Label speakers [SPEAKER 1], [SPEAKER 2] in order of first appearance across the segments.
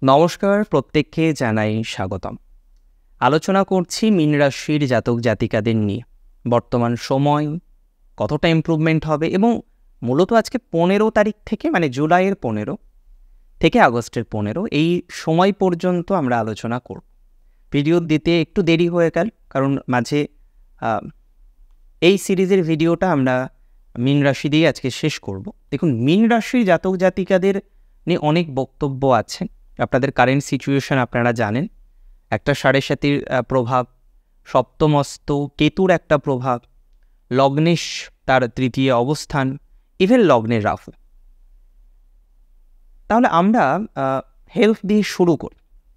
[SPEAKER 1] নমস্কার, প্রত্যেককে জানাই স্বাগতম। আলোচনা করছি মীন রাশির জাতক জাতিকাদের নিয়ে। বর্তমান সময় কতটা ইমপ্রুভমেন্ট হবে এবং মূলত আজকে 15 তারিখ থেকে মানে জুলাইয়ের 15 থেকে আগস্টের 15 এই সময় পর্যন্ত আমরা আলোচনা করব। ভিডিও দিতে একটু দেরি হয়ে গেল, কারণ মাঝে এই সিরিজের ভিডিওটা আমরা মীন রাশি দিয়ে আজকে শেষ করব। দেখুন, মীন রাশির জাতক জাতিকাদের নিয়ে অনেক বক্তব্য আছে। আপনাদের কারেন্ট সিচুয়েশন আপনারা জানেন। একটা 7.5 প্রভাব, সপ্তমস্ত কেতুর একটা প্রভাব, লগ্নেশ তার তৃতীয় অবস্থান, ইভেন লগ্নের রাহু। তাহলে আমরা হেলথ দিয়ে শুরু করি।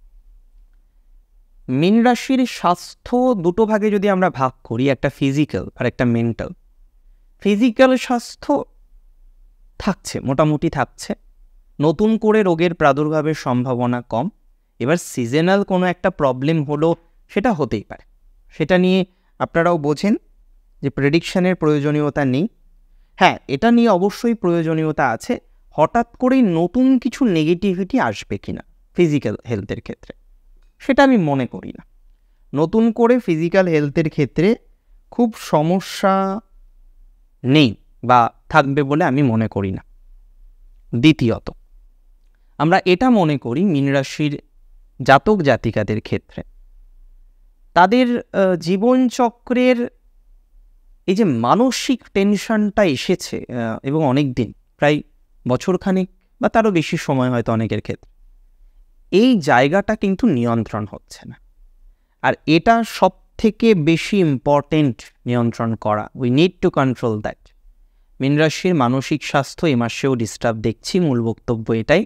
[SPEAKER 1] মীন রাশির স্বাস্থ্য দুটো ভাগে যদি আমরা ভাগ করি, একটা ফিজিক্যাল আর একটা মেন্টাল। ফিজিক্যাল স্বাস্থ্য থাকছে, মোটামুটি থাকছে। নতুন করে রোগের প্রাদুর্ভাবের সম্ভাবনা কম। এবার সিজনাল কোনো একটা প্রবলেম হলো, সেটা হতেই পারে। সেটা নিয়ে আপনারাও বোঝেন যে প্রেডিকশানের প্রয়োজনীয়তা নেই। হ্যাঁ, এটা নিয়ে অবশ্যই প্রয়োজনীয়তা আছে, হঠাৎ করেই নতুন কিছু নেগেটিভিটি আসবে কিনা ফিজিক্যাল হেলথের ক্ষেত্রে, সেটা আমি মনে করি না। নতুন করে ফিজিক্যাল হেলথের ক্ষেত্রে খুব সমস্যা নেই বা থাকবে বলে আমি মনে করি না। দ্বিতীয়ত, আমরা এটা মনে করি মীন রাশির জাতক জাতিকাদের ক্ষেত্রে তাদের জীবনচক্রের এই যে মানসিক টেনশনটা এসেছে এবং অনেক দিন, প্রায় বছরখানেক বা তারও বেশি সময় হয়তো অনেকের ক্ষেত্রে, এই জায়গাটা কিন্তু নিয়ন্ত্রণ হচ্ছে না। আর এটা সব থেকে বেশি ইম্পর্টেন্ট নিয়ন্ত্রণ করা। We need to control that. মীন রাশির মানসিক স্বাস্থ্য এ মাসেও ডিস্টার্ব দেখছি। মূল বক্তব্য এটাই।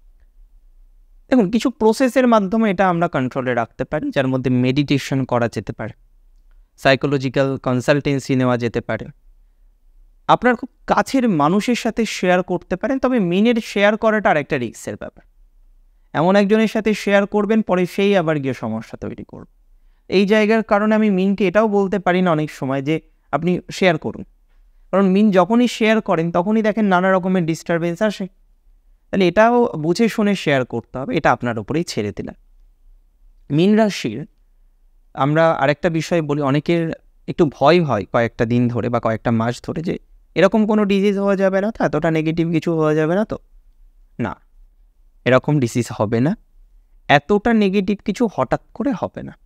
[SPEAKER 1] দেখুন, কিছু প্রসেসের মাধ্যমে এটা আমরা কন্ট্রোলে রাখতে পারি, যার মধ্যে মেডিটেশন করা যেতে পারে, সাইকোলজিক্যাল কনসালটেন্সি নেওয়া যেতে পারে, আপনার খুব কাছের মানুষের সাথে শেয়ার করতে পারেন। তবে মিনের শেয়ার করাটা আর একটা রিস্কের ব্যাপার। এমন একজনের সাথে শেয়ার করবেন, পরে সেই আবার গিয়ে সমস্যা তৈরি করবে। এই জায়গার কারণে আমি মিনকে এটাও বলতে পারি না অনেক সময় যে আপনি শেয়ার করুন, কারণ মিন যখনই শেয়ার করেন তখনই দেখেন নানা রকমের ডিস্টারবেন্স আসে। তাহলে এটাও বুঝে শুনে শেয়ার করতে হবে, এটা আপনার উপরেই ছেড়ে দিলাম। মীন রাশির আমরা আরেকটা বিষয় বলি, অনেকের একটু ভয় হয় কয়েকটা দিন ধরে বা কয়েকটা মাস ধরে যে এরকম কোনো ডিজিজ হওয়া যাবে না তো, এতটা নেগেটিভ কিছু হওয়া যাবে না তো। না, এরকম ডিজিজ হবে না, এতটা নেগেটিভ কিছু হঠাৎ করে হবে না।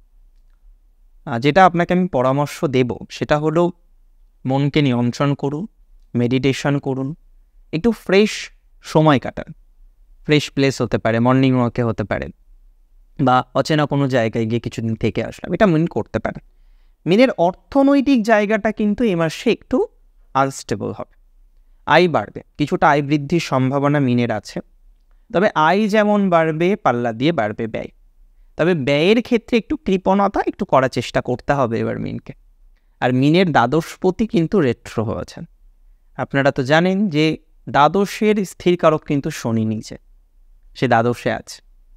[SPEAKER 1] যেটা আপনাকে আমি পরামর্শ দেব সেটা হলো, মনকে নিয়ন্ত্রণ করুন, মেডিটেশন করুন, একটু ফ্রেশ সময় কাটান। ফ্রেশ প্লেস হতে পারে, মর্নিং ওয়াকে হতে পারে, বা অচেনা কোনো জায়গায় গিয়ে কিছুদিন থেকে আসলাম, এটা মিন করতে পারেন। মিনের অর্থনৈতিক জায়গাটা কিন্তু এই মাসে একটু আনস্টেবল হবে। আয় বাড়বে, কিছুটা আয় বৃদ্ধির সম্ভাবনা মিনের আছে। তবে আয় যেমন বাড়বে, পাল্লা দিয়ে বাড়বে ব্যয়। তবে ব্যয়ের ক্ষেত্রে একটু কৃপণতা একটু করার চেষ্টা করতে হবে এবার মিনকে। আর মিনের দ্বাদশপতি কিন্তু রেট্রো হয়েছেন। আপনারা তো জানেন যে দ্বাদশের স্থিরকারক কিন্তু শনি নিচে, সে দ্বাদশে আছে।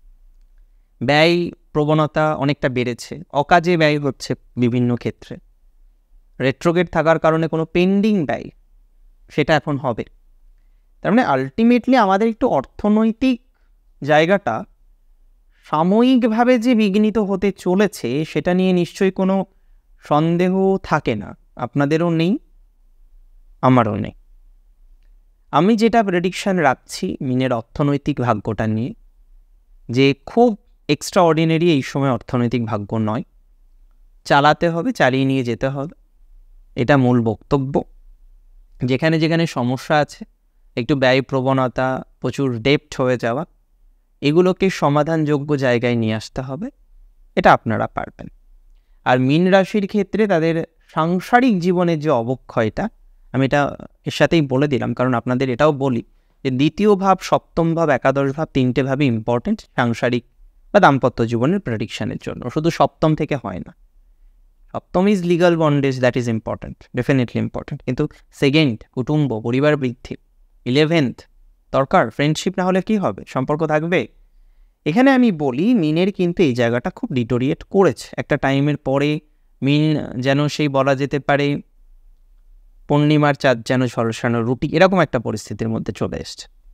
[SPEAKER 1] ব্যয় প্রবণতা অনেকটা বেড়েছে, অকাজে ব্যয় হচ্ছে বিভিন্ন ক্ষেত্রে। রেট্রোগেট থাকার কারণে কোনো পেন্ডিং ব্যয়, সেটা এখন হবে। তার মানে আলটিমেটলি আমাদের একটু অর্থনৈতিক জায়গাটা সাময়িকভাবে যে বিঘ্নিত হতে চলেছে, সেটা নিয়ে নিশ্চয়ই কোনো সন্দেহ থাকে না। আপনাদেরও নেই, আমারও নেই। আমি যেটা প্রেডিকশান রাখছি মিনের অর্থনৈতিক ভাগ্যটা নিয়ে, যে খুব এক্সট্রা অর্ডিনারি এই সময় অর্থনৈতিক ভাগ্য নয়, চালাতে হবে, চালিয়ে নিয়ে যেতে হবে, এটা মূল বক্তব্য। যেখানে যেখানে সমস্যা আছে, একটু ব্যয় প্রবণতা, প্রচুর ডেপ্ট হয়ে যাওয়া, এগুলোকে সমাধানযোগ্য জায়গায় নিয়ে আসতে হবে, এটা আপনারা পারবেন। আর মীন রাশির ক্ষেত্রে তাদের সাংসারিক জীবনের যে অবক্ষয়টা, আমি এটা এর সাথেই বলে দিলাম, কারণ আপনাদের এটাও বলি যে দ্বিতীয় ভাব, সপ্তম ভাব, একাদশ ভাব, তিনটে ভাবই ইম্পর্টেন্ট সাংসারিক বা দাম্পত্য জীবনের প্রেডিকশানের জন্য। শুধু সপ্তম থেকে হয় না। সপ্তম is legal bondage, that is important, definitely important. কিন্তু সেকেন্ড, কুটুম্ব, পরিবার বৃদ্ধি। 11th দরকার, ফ্রেন্ডশিপ না হলে কি হবে, সম্পর্ক থাকবে? এখানে আমি বলি মিনের কিন্তু এই জায়গাটা খুব ডিটোরিয়েট করেছে। একটা টাইমের পরে মিন যেন সেই বলা যেতে পারে পূর্ণিমার চাঁদ যেন ঝলসানো রুটি, এরকম একটা পরিস্থিতির মধ্যে চলে এসছে।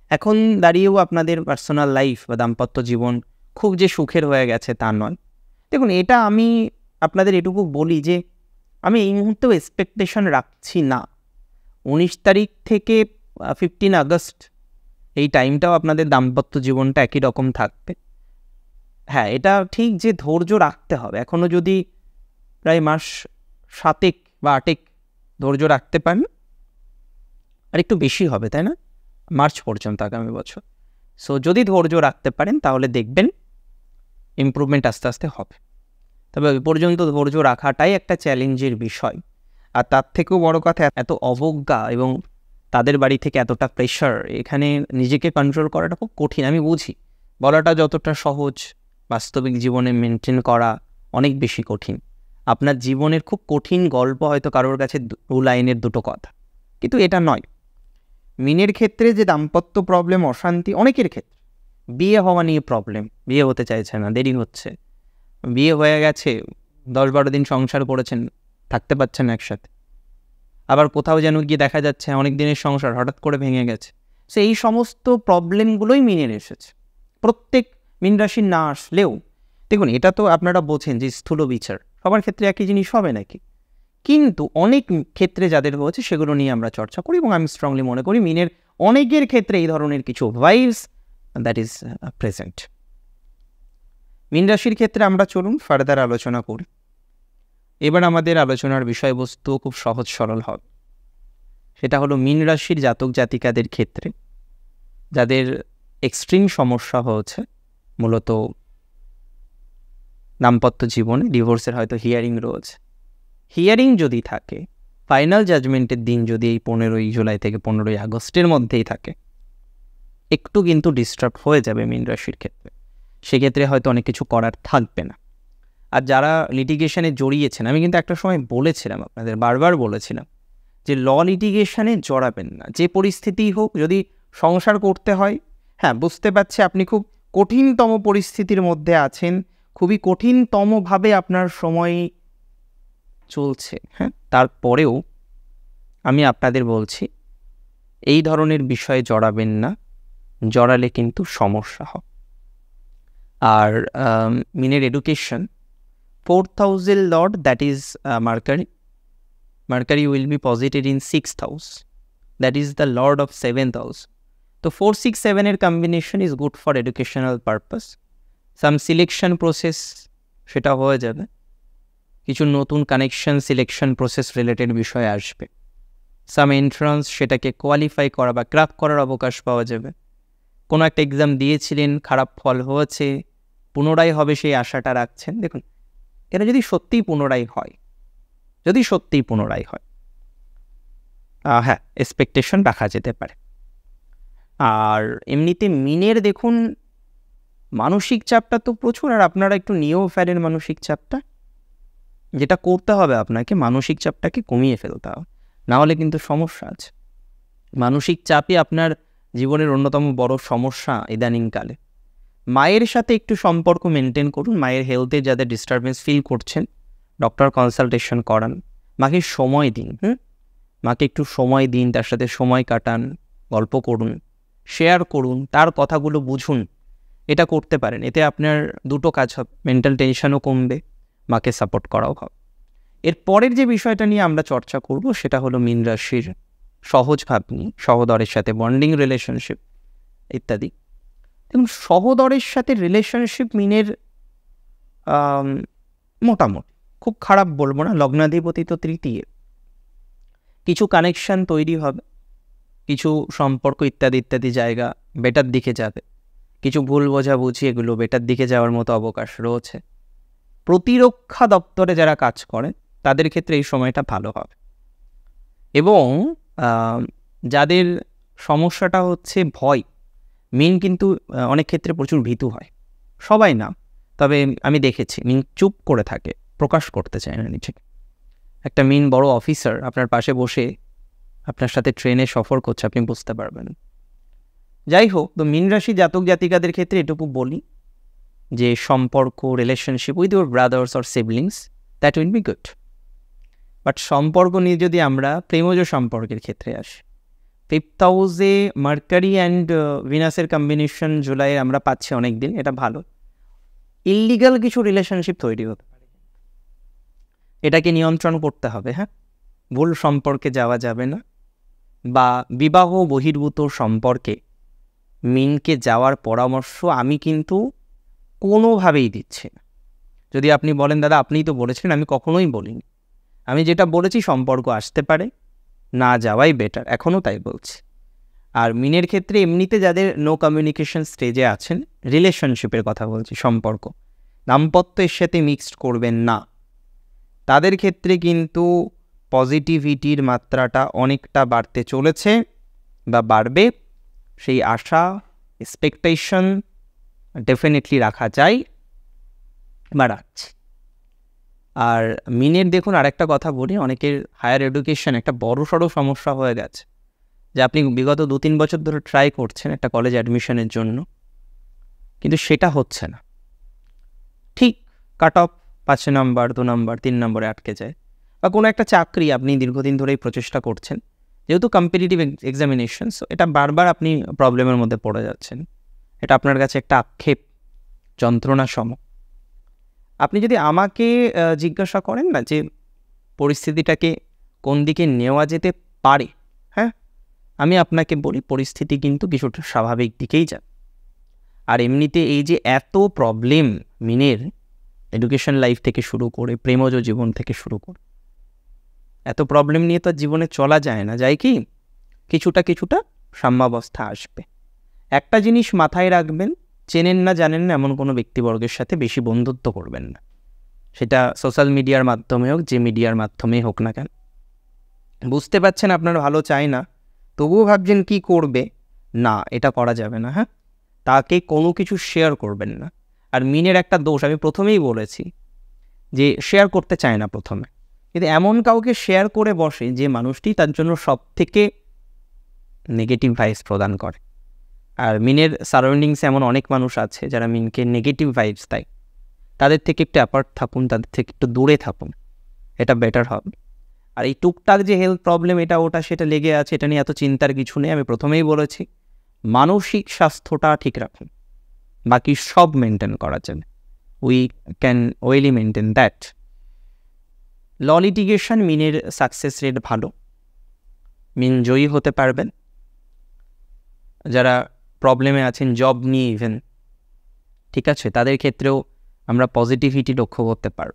[SPEAKER 1] এখন দাঁড়িয়েও আপনাদের পার্সোনাল লাইফ বা দাম্পত্য জীবন খুব যে সুখের হয়ে গেছে তা নয়। দেখুন, এটা আমি আপনাদের এটুকু বলি যে আমি এই মুহূর্তেও এক্সপেকটেশন রাখছি না 19 তারিখ থেকে 15 আগস্ট এই টাইমটাও আপনাদের দাম্পত্য জীবনটা একই রকম থাকবে। হ্যাঁ, এটা ঠিক যে ধৈর্য রাখতে হবে। এখনও যদি প্রায় মাস 7 বা 8 ধৈর্য রাখতে পারেন, আর একটু বেশি হবে, তাই না, মার্চ পর্যন্ত আগামী বছর। সো যদি ধৈর্য রাখতে পারেন তাহলে দেখবেন ইমপ্রুভমেন্ট আস্তে আস্তে হবে। তবে ওই পর্যন্ত ধৈর্য রাখাটাই একটা চ্যালেঞ্জের বিষয়। আর তার থেকেও বড় কথা, এত অবজ্ঞা এবং তাদের বাড়ি থেকে এতটা প্রেশার, এখানে নিজেকে কন্ট্রোল করাটা খুব কঠিন। আমি বুঝি বলাটা যতটা সহজ, বাস্তবিক জীবনে মেনটেন করা অনেক বেশি কঠিন। আপনার জীবনের খুব কঠিন গল্প হয়তো কারোর কাছে 2 লাইনের 2টো কথা, কিন্তু এটা নয়। মিনের ক্ষেত্রে যে দাম্পত্য প্রবলেম, অশান্তি, অনেকের ক্ষেত্রে বিয়ে হওয়া নিয়ে প্রবলেম, বিয়ে হতে চাইছে না, দেরি হচ্ছে, বিয়ে হয়ে গেছে 10-12 দিন সংসার করেছেন, থাকতে পারছেন একসাথে, আবার কোথাও যেন গিয়ে দেখা যাচ্ছে অনেক দিনের সংসার হঠাৎ করে ভেঙে গেছে। সো এই সমস্ত প্রবলেমগুলোই মিনের এসেছে। প্রত্যেক মীন রাশির না আসলেও দেখুন, এটা তো আপনারা বোঝেন যে স্থূল বিচার, সবার ক্ষেত্রে একই জিনিস হবে নাকি, কিন্তু অনেক ক্ষেত্রে যাদের হয়েছে সেগুলো নিয়ে আমরা চর্চা করি এবং আমি স্ট্রংলি মনে করি মিনের অনেকের ক্ষেত্রে এই ধরনের কিছু ভাইবস দ্যাট ইজ প্রেজেন্ট। মীন রাশির ক্ষেত্রে আমরা চলুন ফার্দার আলোচনা করি। এবার আমাদের আলোচনার বিষয়বস্তু খুব সহজ সরল হবে। সেটা হলো মীন রাশির জাতক জাতিকাদের ক্ষেত্রে যাদের এক্সট্রিম সমস্যা হয়েছে, মূলত দাম্পত্য জীবনে ডিভোর্সের হয়তো হিয়ারিং রয়েছে। হিয়ারিং যদি থাকে, ফাইনাল জাজমেন্টের দিন যদি এই 15ই জুলাই থেকে 15ই আগস্টের মধ্যেই থাকে, একটু কিন্তু ডিস্টার্ব হয়ে যাবে মীন রাশির ক্ষেত্রে। সেক্ষেত্রে হয়তো অনেক কিছু করার থাকবে না। আর যারা লিটিগেশনে জড়িয়েছেন, আমি কিন্তু একটা সময় বলেছিলাম, আপনাদের বারবার বলেছিলাম যে ল লিটিগেশনে জড়াবেন না। যে পরিস্থিতিই হোক, যদি সংসার করতে হয়, হ্যাঁ বুঝতে পারছি আপনি খুব কঠিনতম পরিস্থিতির মধ্যে আছেন, খুবই কঠিনতমভাবে আপনার সময় চলছে, হ্যাঁ, তারপরেও আমি আপনাদের বলছি এই ধরনের বিষয়ে জড়াবেন না, জড়ালে কিন্তু সমস্যা হয়। আর মিনের এডুকেশন, 4th হাউসের lord that is Mercury, Mercury will be posited in 6th house, that is the lord of 7th house. So 4, 6, 7 এর combination is good for educational purpose. Some selection process সেটা হয়ে যাবে, কিছু নতুন কানেকশন সিলেকশন প্রসেস রিলেটেড বিষয় আসবে, সাম entrance সেটাকে qualify করা বা ক্র্যাক করার অবকাশ পাওয়া যাবে। কোনো একটা এক্সাম দিয়েছিলেন, খারাপ ফল হয়েছে, পুনরায় হবে সেই আশাটা রাখছেন। দেখুন, এটা যদি সত্যিই পুনরায় হয়, যদি সত্যিই পুনরায় হয়, হ্যাঁ এক্সপেকটেশন রাখা যেতে পারে। আর এমনিতে মিনের দেখুন মানসিক চাপটা তো প্রচুর, আর আপনারা একটু নিয়েও ফেলেন মানসিক চাপটা। যেটা করতে হবে আপনাকে, মানসিক চাপটাকে কমিয়ে ফেলতে হবে, না হলে কিন্তু সমস্যা আছে। মানসিক চাপই আপনার জীবনের অন্যতম বড় সমস্যা ইদানিংকালে। মায়ের সাথে একটু সম্পর্ক মেনটেন করুন, মায়ের হেলথে যাদের ডিস্টারবেন্স ফিল করছেন ডক্টর কনসালটেশন করান, মাকে সময় দিন, মাকে একটু সময় দিন, তার সাথে সময় কাটান, গল্প করুন, শেয়ার করুন, তার কথাগুলো বুঝুন। এটা করতে পারেন, এতে আপনার 2টো কাজ হবে, মেন্টাল টেনশনও কমবে, মাকে সাপোর্ট করাও হবে। এর পরের যে বিষয়টা নিয়ে আমরা চর্চা করব সেটা হলো মীন রাশির সহজ ভাবনি, সহদরের সাথে বন্ডিং রিলেশনশিপ ইত্যাদি। দেখুন, সহদরের সাথে রিলেশনশিপ মিনের মোটামুটি খুব খারাপ বলবো না, লগ্নাধিপতি তো তৃতীয়, কিছু কানেকশান তৈরি হবে, কিছু সম্পর্ক ইত্যাদি ইত্যাদি জায়গা বেটার দিকে যাবে, কিছু ভুল বোঝাবুঝি এগুলো বেটার দিকে যাওয়ার মতো অবকাশ রয়েছে। প্রতিরক্ষা দপ্তরে যারা কাজ করেন তাদের ক্ষেত্রে এই সময়টা ভালো হবে। এবং যাদের সমস্যাটা হচ্ছে ভয়, মিন কিন্তু অনেক ক্ষেত্রে প্রচুর ভীতু হয়, সবাই না, তবে আমি দেখেছি মিন চুপ করে থাকে, প্রকাশ করতে চায় না নিজেকে। একটা মিন বড় অফিসার আপনার পাশে বসে আপনার সাথে ট্রেনে সফর করছে, আপনি বুঝতে পারবেন। যাই হোক, তো মীন রাশি জাতক জাতিকাদের ক্ষেত্রে এটুকু বলি যে সম্পর্ক, relationship with your brothers or siblings, that will be good. But সম্পর্ক নিয়ে যদি আমরা প্রেমজ সম্পর্কের ক্ষেত্রে আসি, 5th হাউসে মার্কারি অ্যান্ড ভিনাসের কম্বিনেশন জুলাইয়ে আমরা পাচ্ছি অনেক দিন, এটা ভালো। ইললিগাল কিছু রিলেশনশিপ তৈরি হতে পারে, এটাকে নিয়ন্ত্রণ করতে হবে। হ্যাঁ, ভুল সম্পর্কে যাওয়া যাবে না, বা বিবাহ বহির্ভূত সম্পর্কে মিনকে যাওয়ার পরামর্শ আমি কিন্তু কোনোভাবেই দিচ্ছি না। যদি আপনি বলেন দাদা আপনিই তো বলেছিলেন, আমি কখনোই বলিনি। আমি যেটা বলেছি সম্পর্ক আসতে পারে, না যাওয়াই বেটার, এখনও তাই বলছি। আর মিনের ক্ষেত্রে এমনিতে যাদের নো কমিউনিকেশন স্টেজে আছেন, রিলেশনশিপের কথা বলছি, সম্পর্ক দাম্পত্যের সাথে মিক্সড করবেন না, তাদের ক্ষেত্রে কিন্তু পজিটিভিটির মাত্রাটা অনেকটা বাড়তে চলেছে বা বাড়বে, সেই আশা এক্সপেকটেশন ডেফিনেটলি রাখা যায় বা রাখছে। আর মিনের দেখুন আরেকটা কথা বলি, অনেকের হায়ার এডুকেশন একটা বড়সড় সমস্যা হয়ে গেছে, যে আপনি বিগত 2-3 বছর ধরে ট্রাই করছেন একটা কলেজ অ্যাডমিশনের জন্য, কিন্তু সেটা হচ্ছে না। ঠিক কাট অফ 5 নম্বর, 2 নম্বর, 3 নম্বরে আটকে যায়। বা কোনো একটা চাকরি আপনি দীর্ঘদিন ধরেই প্রচেষ্টা করছেন, যেহেতু কম্পিটিটিভ এক্সামিনেশন, সো এটা বারবার আপনি প্রবলেমের মধ্যে পড়ে যাচ্ছেন, এটা আপনার কাছে একটা আক্ষেপ, যন্ত্রণা সম। আপনি যদি আমাকে জিজ্ঞাসা করেন না যে পরিস্থিতিটাকে কোন দিকে নেওয়া যেতে পারে, হ্যাঁ, আমি আপনাকে বলি পরিস্থিতি কিন্তু কিছুটা স্বাভাবিক দিকেই যায়। আর এমনিতে এই যে এত প্রবলেম মিনের, এডুকেশন লাইফ থেকে শুরু করে প্রেমজ জীবন থেকে শুরু করে, এত প্রবলেম নিয়ে তো জীবনে চলা যায় না, যায় কি কিছুটা কিছুটা সাম্যাবস্থা আসবে। একটা জিনিস মাথায় রাখবেন, চেনেন না জানেন না এমন কোনো ব্যক্তিবর্গের সাথে বেশি বন্ধুত্ব করবেন না, সেটা সোশ্যাল মিডিয়ার মাধ্যমে হোক, যে মিডিয়ার মাধ্যমেই হোক না কেন। বুঝতে পারছেন আপনার ভালো চায় না, তবুও ভাবছেন কি করবে, না এটা করা যাবে না। হ্যাঁ, তাকে কোনো কিছু শেয়ার করবেন না। আর মিনের একটা দোষ আমি প্রথমেই বলেছি, যে শেয়ার করতে চায় না প্রথমে, কিন্তু এমন কাউকে শেয়ার করে বসে যে মানুষটি তার জন্য সব থেকে নেগেটিভ ভাইবস প্রদান করে। আর মিনের সারাউন্ডিংসে এমন অনেক মানুষ আছে যারা মিনকে নেগেটিভ ভাইবস দেয়, তাদের থেকে একটু অ্যাপার্ট থাকুন, তাদের থেকে একটু দূরে থাকুন, এটা বেটার হবে। আর এই টুকটাক যে হেলথ প্রবলেম এটা ওটা সেটা লেগে আছে, এটা নিয়ে এত চিন্তার কিছু নেই। আমি প্রথমেই বলেছি মানসিক স্বাস্থ্যটা ঠিক রাখুন, বাকি সব মেনটেন করা যাবে, we can well maintain that. Law litigation মিনের সাকসেস রেট ভালো, মিন জয়ী হতে পারবেন। যারা প্রবলেমে আছেন জব নিয়ে ইভেন, ঠিক আছে, তাদের ক্ষেত্রেও আমরা পজিটিভিটি লক্ষ্য করতে পারব।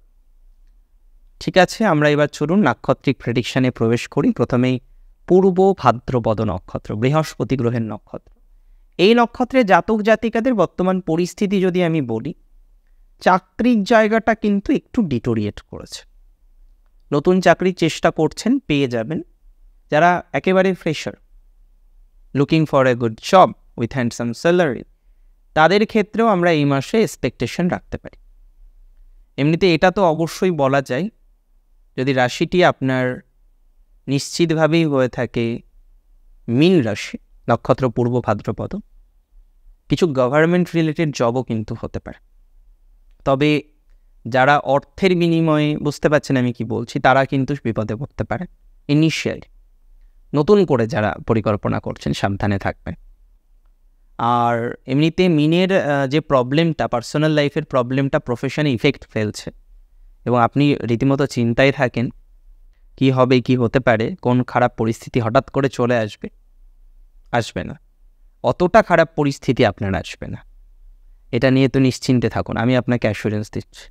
[SPEAKER 1] ঠিক আছে, আমরা এবার চলুন নাক্ষত্রিক প্রেডিকশানে প্রবেশ করি। প্রথমেই পূর্ব ভাদ্রপদ নক্ষত্র, বৃহস্পতি গ্রহের নক্ষত্র। এই নক্ষত্রের জাতক জাতিকাদের বর্তমান পরিস্থিতি যদি আমি বলি, চাকরির জায়গাটা কিন্তু একটু ডিটোরিয়েট করেছে। নতুন চাকরির চেষ্টা করছেন, পেয়ে যাবেন। যারা একেবারে fresher, looking for a good job with handsome salary, তাদের ক্ষেত্রেও আমরা এই মাসে এক্সপেকটেশন রাখতে পারি। এমনিতে এটা তো অবশ্যই বলা যায়, যদি রাশিটি আপনার নিশ্চিতভাবেই হয়ে থাকে মীন রাশি, নক্ষত্র পূর্ব ভাদ্রপদ, কিছু গভর্নমেন্ট রিলেটেড জবও কিন্তু হতে পারে। তবে যারা অর্থের বিনিময়ে, বুঝতে পারছেন আমি কি বলছি, তারা কিন্তু বিপদে পড়তে পারে ইনিশিয়ালি। নতুন করে যারা পরিকল্পনা করছেন সাবধানে থাকবেন। আর এমনিতে মিনের যে প্রবলেমটা, পার্সোনাল লাইফের প্রবলেমটা প্রফেশনে ইফেক্ট ফেলছে, এবং আপনি রীতিমতো চিন্তায় থাকেন কি হবে, কি হতে পারে, কোন খারাপ পরিস্থিতি হঠাৎ করে চলে আসবে। আসবে না, অতটা খারাপ পরিস্থিতি আপনার আসবে না, এটা নিয়ে তো নিশ্চিন্তে থাকুন, আমি আপনাকে অ্যাসুরেন্স দিচ্ছি।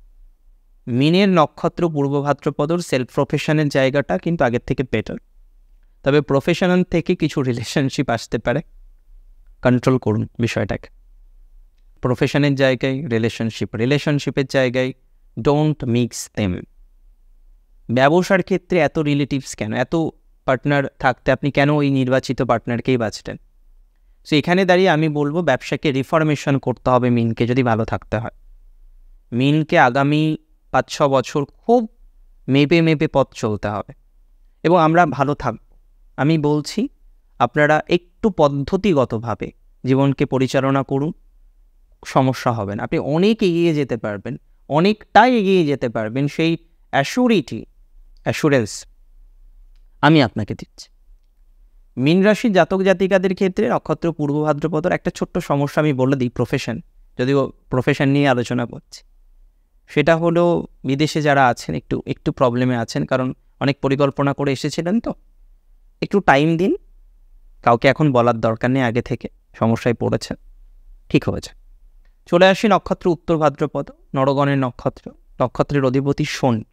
[SPEAKER 1] মিনের নক্ষত্র পূর্ব ভাদ্রপদর সেলফ প্রফেশনের জায়গাটা কিন্তু আগের থেকে বেটার। তবে প্রফেশনাল থেকে কিছু রিলেশনশিপ আসতে পারে, কন্ট্রোল করুন বিষয়টাকে। প্রফেশনের জায়গায় রিলেশনশিপের জায়গায় ডোন্ট মিক্স দেম। ব্যবসার ক্ষেত্রে এত রিলেটিভস কেন, এত পার্টনার থাকতে আপনি কেন ওই নির্বাচিত পার্টনারকেই বাঁচতেন? সো এখানে দাঁড়িয়ে আমি বলবো ব্যবসাকে রিফরমেশন করতে হবে মিনকে, যদি ভালো থাকতে হয়। মিনকে আগামী 5-6 বছর খুব মেপে পথ চলতে হবে, এবং আমরা ভালো থাকব। আমি বলছি আপনারা একটু পদ্ধতিগতভাবে জীবনকে পরিচালনা করুন, সমস্যা হবে না। আপনি অনেক এগিয়ে যেতে পারবেন, অনেকটাই এগিয়ে যেতে পারবেন, সেই অ্যাসুরেন্স আমি আপনাকে দিচ্ছি। মীন রাশির জাতক জাতিকাদের ক্ষেত্রে নক্ষত্র পূর্ব ভাদ্রপদর একটা ছোট্ট সমস্যা আমি বলে দিই, প্রফেশন, যদিও প্রফেশন নিয়ে আলোচনা করছি, সেটা হলো বিদেশে যারা আছেন একটু প্রবলেমে আছেন, কারণ অনেক পরিকল্পনা করে এসেছিলেন, তো একটু টাইম দিন, কাউকে এখন বলার দরকার নেই, আগে থেকে সমস্যায় পড়েছেন, ঠিক হয়েছে। চলে আসি নক্ষত্র উত্তর ভাদ্রপদ, নরগণের নক্ষত্র, নক্ষত্রের অধিপতি শনি।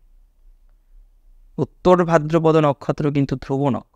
[SPEAKER 1] উত্তর ভাদ্রপদ নক্ষত্র কিন্তু ধ্রুব নক্ষত্র।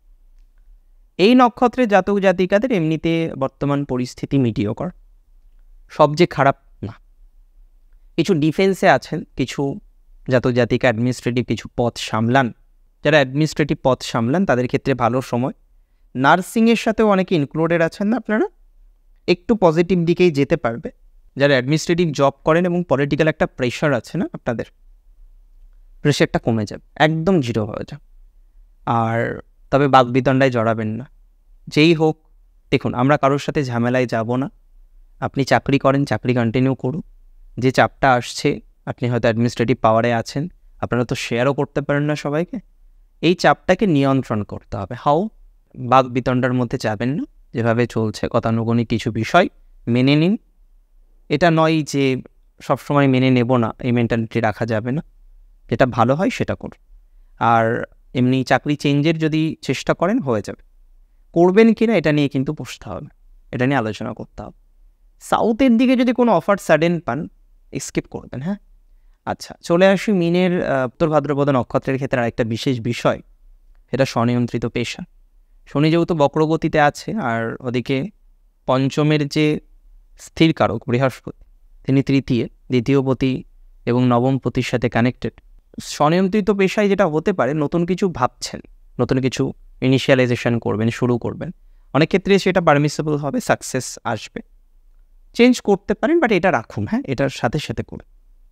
[SPEAKER 1] এই নক্ষত্রের জাতক জাতিকাদের এমনিতে বর্তমান পরিস্থিতি মিডিয়কর, সব যে খারাপ না। কিছু ডিফেন্সে আছেন, কিছু জাতক জাতিকা অ্যাডমিনিস্ট্রেটিভ কিছু পদ সামলান, যারা অ্যাডমিনিস্ট্রেটিভ পদ সামলান তাদের ক্ষেত্রে ভালো সময়। নার্সিংয়ের সাথেও অনেকে ইনক্লুডেড আছেন না আপনারা, একটু পজিটিভ দিকেই যেতে পারবে। যারা অ্যাডমিনিস্ট্রেটিভ জব করেন এবং পলিটিক্যাল একটা প্রেশার আছে না, আপনাদের প্রেশারটা কমে যাবে, একদম জিরো হয়ে যাবে। আর তবে বাগবিতণ্ডায় জড়াবেন না, যেই হোক। দেখুন, আমরা কারোর সাথে ঝামেলায় যাব না। আপনি চাকরি করেন, চাকরি কন্টিনিউ করুন। যে চাপটা আসছে, আপনি হয়তো অ্যাডমিনিস্ট্রেটিভ পাওয়ারে আছেন, আপনারা তো শেয়ারও করতে পারেন না সবাইকে, এই চাপটাকে নিয়ন্ত্রণ করতে হবে। বাগবিতণ্ডার মধ্যে যাবেন না, যেভাবে চলছে গতানুগতিক কিছু বিষয় মেনে নিন। এটা নয় যে সবসময় মেনে নেব না, এই মেন্টালিটি রাখা যাবে না, যেটা ভালো হয় সেটা করুন। আর এমনি চাকরি চেঞ্জের যদি চেষ্টা করেন হয়ে যাবে, করবেন কিনা এটা নিয়ে কিন্তু বসতে হবে, এটা নিয়ে আলোচনা করতে হবে। সাউথের দিকে যদি কোনো অফার সাডেন পান, স্কিপ করবেন। হ্যাঁ, আচ্ছা, চলে আসি মিনের উত্তর ভাদ্রপদ নক্ষত্রের ক্ষেত্রে আরেকটা বিশেষ বিষয়, এটা স্বনিয়ন্ত্রিত পেশা। শনি যেহেতু বক্রগতিতে আছে, আর ওদিকে পঞ্চমের যে স্থির কারক বৃহস্পতি, তিনি তৃতীয়, দ্বিতীয়পতি এবং নবমপতির সাথে কানেক্টেড। স্বনিয়ন্ত্রিত পেশায় যেটা হতে পারে, নতুন কিছু ভাবছেন, নতুন কিছু ইনিশিয়ালাইজেশন করবেন, শুরু করবেন, অনেক ক্ষেত্রে সেটা পারমিসেবল হবে, সাকসেস আসবে। চেঞ্জ করতে পারেন, বাট এটা রাখুন, হ্যাঁ, এটার সাথে সাথে করুন।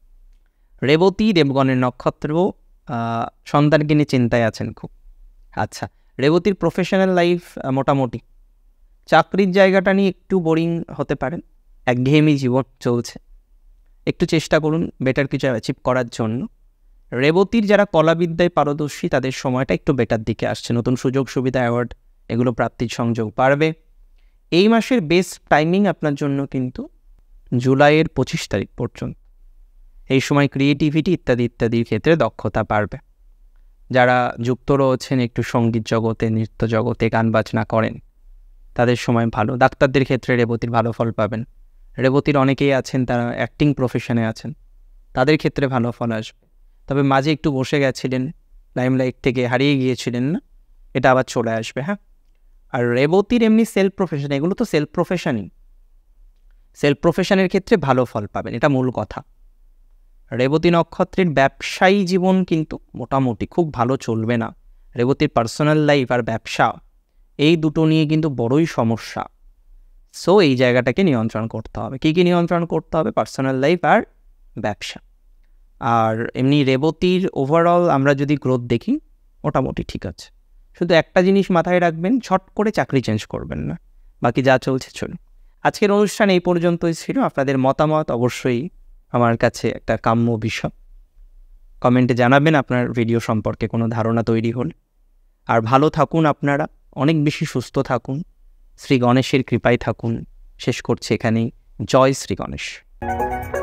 [SPEAKER 1] রেবতী দেবগণের নক্ষত্র, সন্তানকে নিয়ে চিন্তায় আছেন খুব। আচ্ছা, রেবতীর প্রফেশনাল লাইফ মোটামুটি, চাকরির জায়গাটা নিয়ে একটু বোরিং হতে পারেন, একঘেয়েমি জীবন চলছে, একটু চেষ্টা করুন বেটার কিছু অ্যাচিভ করার জন্য। রেবতীর যারা কলাবিদ্যায় পারদর্শী, তাদের সময়টা একটু বেটার দিকে আসছে, নতুন সুযোগ সুবিধা, অ্যাওয়ার্ড এগুলো প্রাপ্তির সংযোগ বাড়বে। এই মাসের বেস্ট টাইমিং আপনার জন্য কিন্তু জুলাইয়ের 25 তারিখ পর্যন্ত। এই সময় ক্রিয়েটিভিটি ইত্যাদি ইত্যাদির ক্ষেত্রে দক্ষতা বাড়বে। যারা যুক্ত রয়েছেন একটু সঙ্গীত জগতে, নৃত্য জগতে, গান বাজনা করেন, তাদের সময় ভালো। ডাক্তারদের ক্ষেত্রে রেবতীর ভালো ফল পাবেন। রেবতীর অনেকেই আছেন তারা অ্যাক্টিং প্রফেশনে আছেন, তাদের ক্ষেত্রে ভালো ফল আসবে। তবে মাঝে একটু বসে গেছিলেন, লাইমলাইট থেকে হারিয়ে গিয়েছিলেন না, এটা আবার চলে আসবে। হ্যাঁ, আর রেবতীর এমনি সেলফ প্রফেশন, এগুলো তো সেলফ প্রফেশনই, সেলফ প্রফেশনের ক্ষেত্রে ভালো ফল পাবেন, এটা মূল কথা। রেবতী নক্ষত্রের ব্যবসায়ী জীবন কিন্তু মোটামুটি খুব ভালো চলবে না। রেবতীর পার্সোনাল লাইফ আর ব্যবসা, এই দুটো নিয়ে কিন্তু বড়ই সমস্যা। সো এই জায়গাটাকে নিয়ন্ত্রণ করতে হবে। কী কী নিয়ন্ত্রণ করতে হবে? পার্সোনাল লাইফ আর ব্যবসা। আর এমনি রেবতীর ওভারঅল আমরা যদি গ্রোথ দেখি, মোটামুটি ঠিক আছে। শুধু একটা জিনিস মাথায় রাখবেন, ছট করে চাকরি চেঞ্জ করবেন না, বাকি যা চলছে চলুন। আজকের অনুষ্ঠান এই পর্যন্তই ছিল। আপনাদের মতামত অবশ্যই আমার কাছে একটা কাম্য বিষয়। কমেন্টে জানাবেন আপনার ভিডিও সম্পর্কে কোনো ধারণা তৈরি হলে। আর ভালো থাকুন আপনারা, অনেক বেশি সুস্থ থাকুন, শ্রী গণেশের কৃপায় থাকুন। শেষ করছি এখানেই। জয় শ্রী গণেশ।